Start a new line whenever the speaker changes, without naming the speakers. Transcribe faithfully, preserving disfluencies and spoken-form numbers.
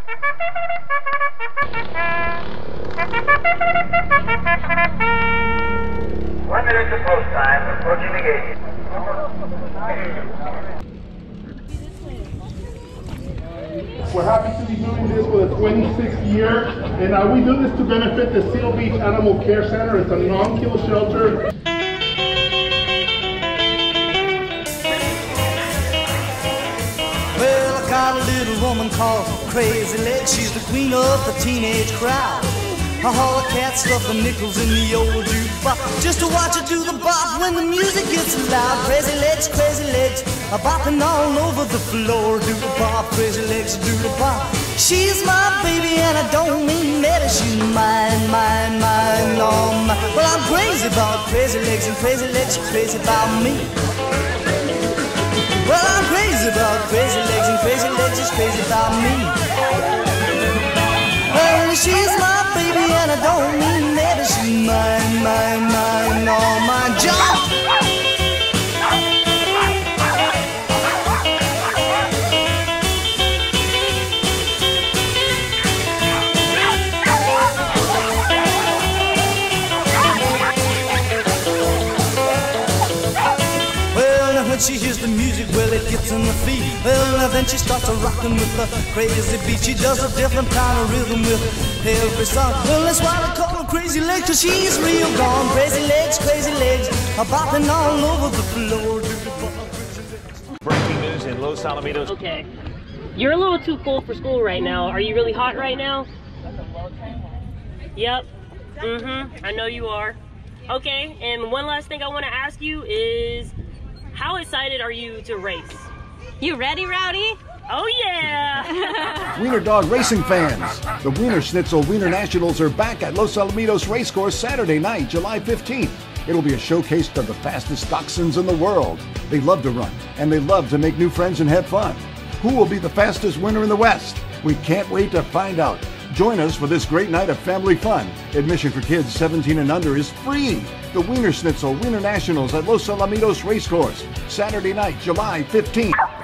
One minute to post time, approaching the gate.
We're happy to be doing this for the twenty-sixth year, and uh, we do this to benefit the Seal Beach Animal Care Center. It's a non-kill shelter.
Well, I got a little woman called Crazy Legs. She's the queen of the teenage crowd. I haul a cat stuffing nickels in the old jukebox just to watch her do the bop when the music gets loud. Crazy Legs, Crazy Legs, a bopping all over the floor. Do the pop, Crazy Legs, do the pop. She's my baby and I don't mean that. She's mine, mine, mine, all mine. Well, I'm crazy about Crazy Legs and Crazy Legs, she's crazy about me. Well, I'm crazy about Crazy Legs and Crazy Legs is crazy about me. Well, she's my baby and I don't mean that. She's mine, mine, mine, all mine. Jump! When she hears the music, well, it gets in the feet. Well, now then she starts a rockin' with the crazy beat. She does a different kind of rhythm with every song. Well, that's why they call her Crazy Legs, 'cause she's real gone. Crazy Legs, Crazy Legs, a bopping all over the floor.
Breaking news in Los Alamitos.
Okay, you're a little too cold for school right now. Are you really hot right now? Yep. Mm-hmm. I know you are. Okay, and one last thing I want to ask you is, how excited are you to race?
You ready, Rowdy?
Oh yeah!
Wiener Dog racing fans, the Wiener Schnitzel Wiener Nationals are back at Los Alamitos Racecourse Saturday night, July fifteenth. It'll be a showcase of the fastest dachshunds in the world. They love to run, and they love to make new friends and have fun. Who will be the fastest winner in the West? We can't wait to find out. Join us for this great night of family fun. Admission for kids seventeen and under is free. The Wiener Schnitzel Wiener Nationals at Los Alamitos Racecourse, Saturday night, July fifteenth.